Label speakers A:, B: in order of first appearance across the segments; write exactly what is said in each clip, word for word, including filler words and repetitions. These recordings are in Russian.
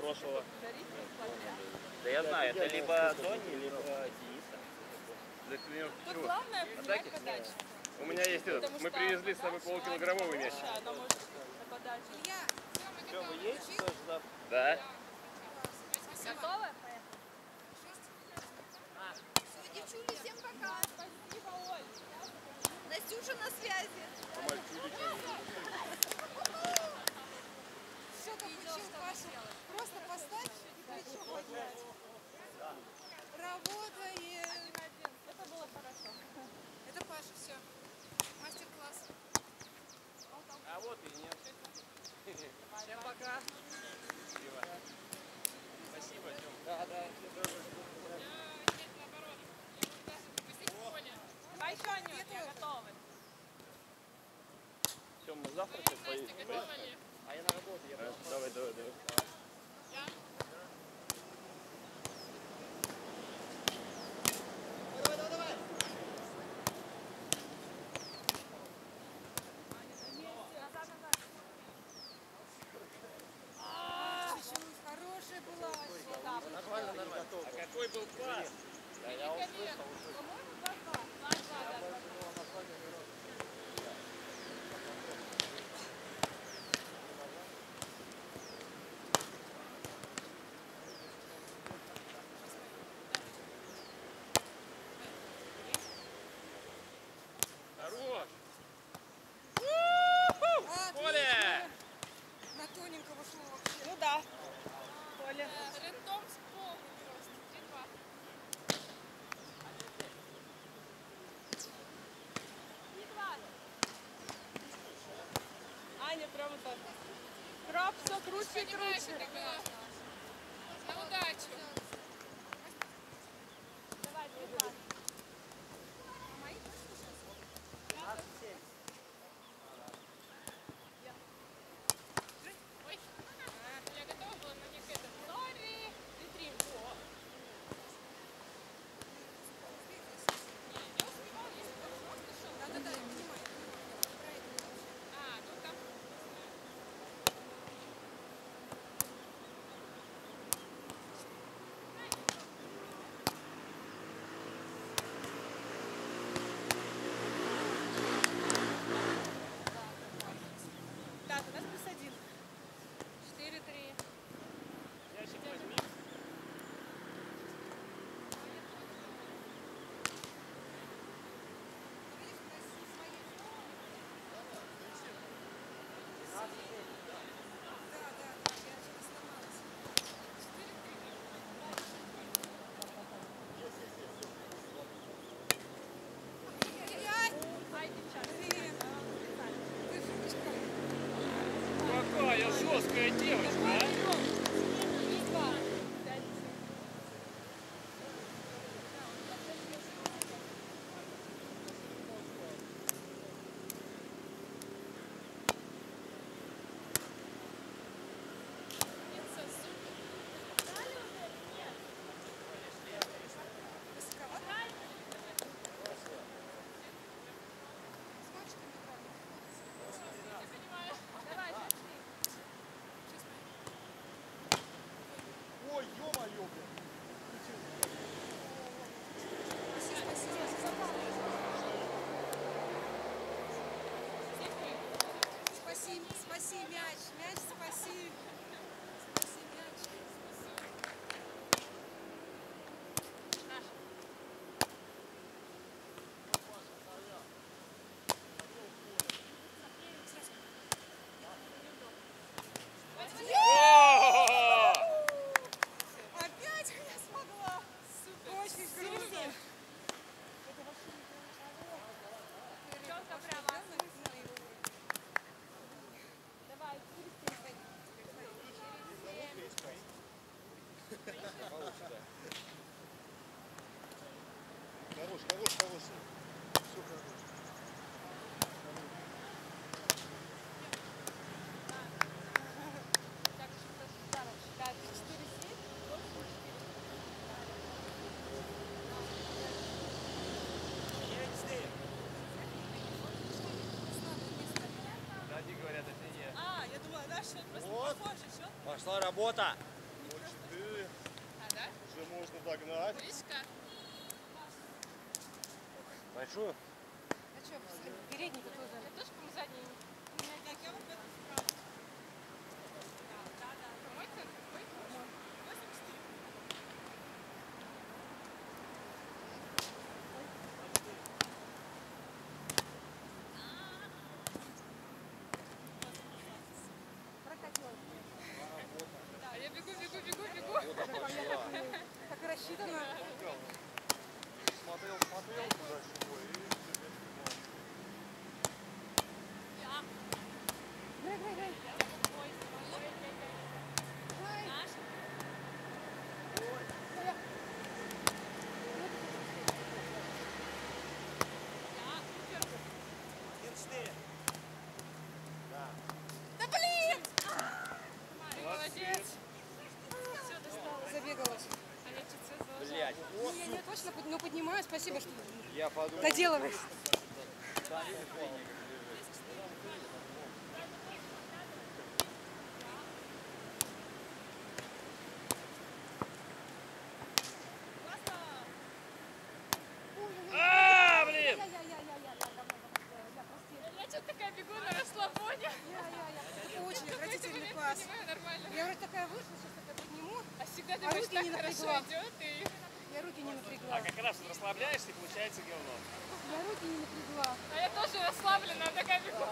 A: прошлого. Да я знаю, это либо Тони, либо Дениса.
B: Тут главное поменять подачу.
A: У меня есть этот. Мы привезли с собой полукилограммовый мяч.
B: Она может на подачу.
A: Что, вы едете тоже завтра? Да.
B: Готовы?
C: Все, девчули, всем пока.
B: Спасибо, Оль.
C: Настюша на связи. Все, как учил Паша. Просто поставь и плечо поднять. Работаем.
B: Это было хорошо.
C: Это Паша, все. Мастер-класс.
A: А вот и нет.
B: Всем пока.
A: Спасибо. Спасибо, Тём. Да, да.
B: Давай еще, Анют, я готова.
A: Тём, мы завтра сейчас поедем. А я на работу. Я давай, давай, давай.
C: Хорошая была.
A: Нормально, нормально. А какой был пас? Да, я услышал, услышал.
B: По-моему, два-два. два-два, да.
A: Хорош!
C: Отлично. На тоненького шло вообще.
B: Ну да. Коля.
C: Рандом с полным просто. три-два.
B: Аня, прям это. Краб все круче и круче.
C: На удачу.
B: Давай, три-два.
C: Ой, я готова была, но не к этому. Сори.
B: Три-три.
C: Да-да-да, я понимаю. А, ну там...
B: Так, у нас плюс один.
C: четыре-три.
A: Ящик возьми.
B: Ай, девчата.
A: Какая жесткая девочка, а?
B: Два. Пять. Давай,
D: Ой, ё-моё, блин.
C: Спаси, спаси мяч, мяч спаси. Спаси мяч.
A: О!
C: Опять я смогла. Супер. Очень круто.
B: Девчонка прямо. Давай,
D: Хорош, хорош, хорош. Все хорошо.
B: так, что-то пять, четыре, семь.
A: Сзади говорят, это не.
B: А, я думала, да, что просто
D: Вот.
B: похоже, что?
D: Пошла работа. можно догнать.
A: Большую?
C: А что, передний-то тоже?
B: Я тоже, по-моему, задний.
C: Так, я вот в этом справа.
B: Мой центр, мой. А я бегу, бегу, бегу, бегу.
C: Так и рассчитано.
D: Смотрел, смотрел туда чего и...
C: Грай, грай, грай. Да блин!
B: Молодец.
C: Забегалась.
B: А я чуть все
A: Блять.
C: Не, я точно под- ну, поднимаю. Спасибо, что
A: Я подумал.
C: доделываешь.
A: А, блин!
B: Я что-то такая бегу на расслабоне.
C: Это очень отвратительный пас.
B: Понимаю, нормально.
C: Я вроде такая вышла, сейчас такая подниму.
B: А всегда
C: А
B: думаешь,
C: руки
B: так
C: не
B: хорошо
C: напрягла.
B: идет и...
C: Я руки не напрягла.
A: А как раз вот расслабляешься и получается говно.
C: Я руки не напрягла.
B: А я тоже расслаблена, такая бегу.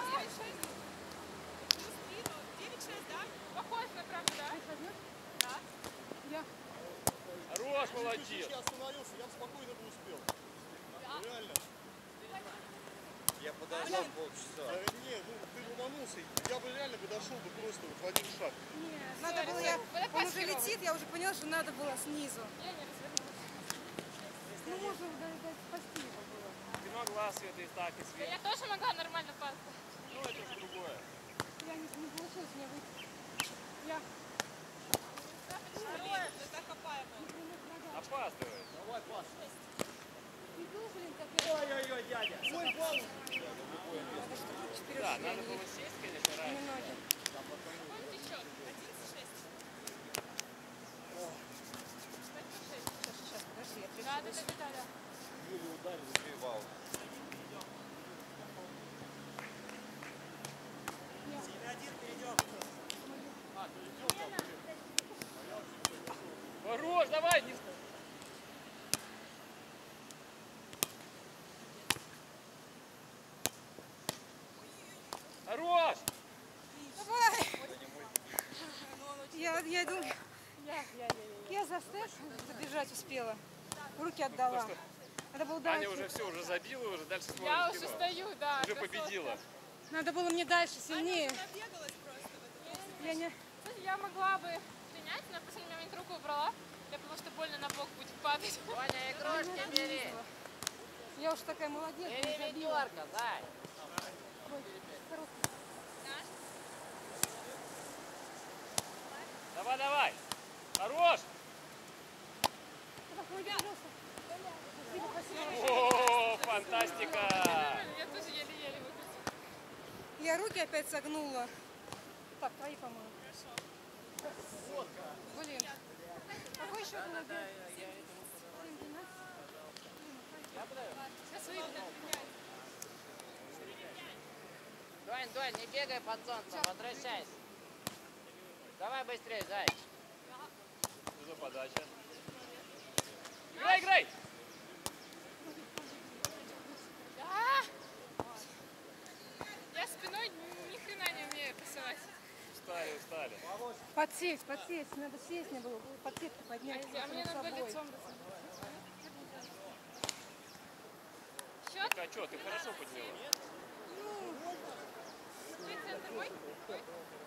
C: девять шесть, да?
B: Похож на правду, да? Да.
C: Я.
A: Хорош,
D: Чуть-чуть
A: молодец.
D: я остановился, я бы спокойно бы успел. Реально.
A: Я подождал полчаса.
D: Да, не, ну ты ломанулся, я бы реально бы дошел бы просто вот в один шаг.
C: Нет, надо было, я, он уже летит, я уже поняла, что надо было снизу.
B: Я не развернулась.
C: Ну, можно дать, дать спасти его было.
A: Ты могла, Света, и так, и
B: Да
A: Света.
B: я тоже могла нормально пасти.
A: Ну, это же другое.
C: Я не, не получилось мне выйти. Я.
A: Опаздывает.
C: Иду, блин, как я.
A: Ой-ой-ой, дядя.
D: Ой, балл!
A: Да, надо было сесть, конечно, раньше.
C: Ноги.
B: Помните счет? одиннадцать шесть.
C: Сейчас, сейчас, подожди, я
B: Да, да, да, да, да.
A: Юля ударил, сбивал. Хорош, давай! Не... Хорош!
C: Давай! Я, я иду. Я за стенд добежать успела. Руки отдала. Надо было
A: Аня
C: дальше.
A: уже все, уже забила, уже дальше смотрит
B: Я уже
A: кино.
B: стою, да.
A: Уже
B: красотка.
A: победила.
C: Надо было мне дальше, сильнее. Я не...
B: Кстати, я могла бы принять, но в последний момент руку убрала. Я потому что больно на бок будет падать.
E: Ваня, игрушки бери.
C: Я уж такая молодец. не
E: Бери
C: забила.
E: ведерко, зай.
C: Ой, короткий.
A: Давай, давай! Хорош!
C: Ой, пожалуйста. Спасибо, спасибо.
A: О, фантастика!
B: Я тоже еле-еле выкрутила.
C: Я руки опять согнула. Так, твои, по-моему. Хорошо. Блин. Какой еще был обед?
B: Сейчас выйдет.
E: Донь, Донь, не бегай под солнцем, возвращайся. Давай быстрее, зай.
A: Что за подача? Играй, играй!
B: Да! Я спиной ни хрена не умею пасовать.
A: Устали, устали.
C: Подсесть, подсесть. Надо сесть, мне было. Подсетку поднять.
B: А мне
C: перед
B: надо
C: собой.
B: лицом. Счет?
A: А что, ты хорошо подняла?
B: Ты центр мой? Давай.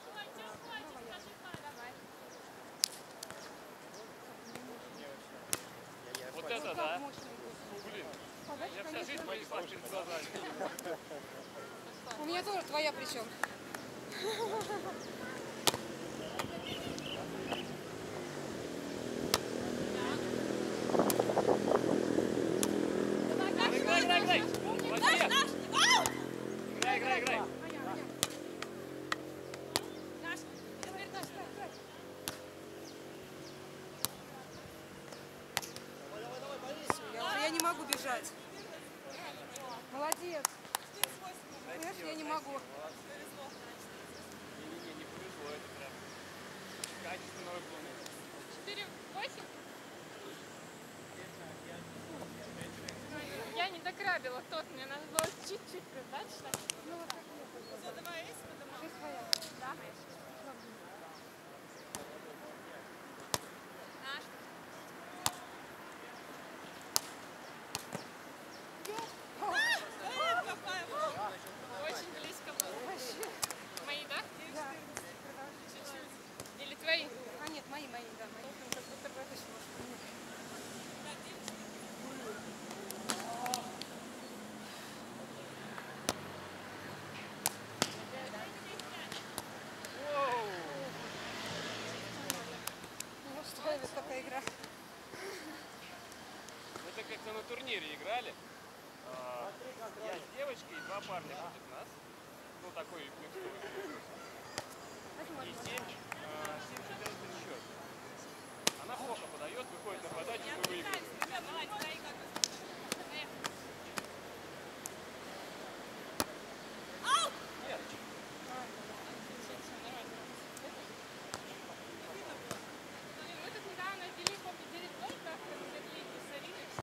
A: Вот
C: Вот
A: это
C: так
A: да.
C: мощно идет.
A: Блин,
C: Подача,
A: я вся
C: конечно.
A: жизнь повисла перед глазами.
C: У меня тоже твоя причем.
A: Играй, играй, играй! Молодец! Играй, играй, играй! Не-не-не, не повезло, это прям качественного выполнения.
B: четыре восемь. Я не докрабила тот, мне надо было чуть-чуть придать.
C: Ну, вот так нет.
B: Все, давай есть, потому
C: Ты своя.
B: Да. Очень близко было.
C: Вообще.
B: Мои, да?
C: Да.
B: Чуть-чуть. Или твои?
C: А нет, мои, мои, да, мои.
B: Как будто бы это что?
C: Не устраивает такая игра.
A: Это как-то на турнире играли. А, Я с девочкой и два парня против нас. Ну, такой микстуры. И семь четырнадцать счет. Она плохо подает, выходит на подачу, мы выигрываем.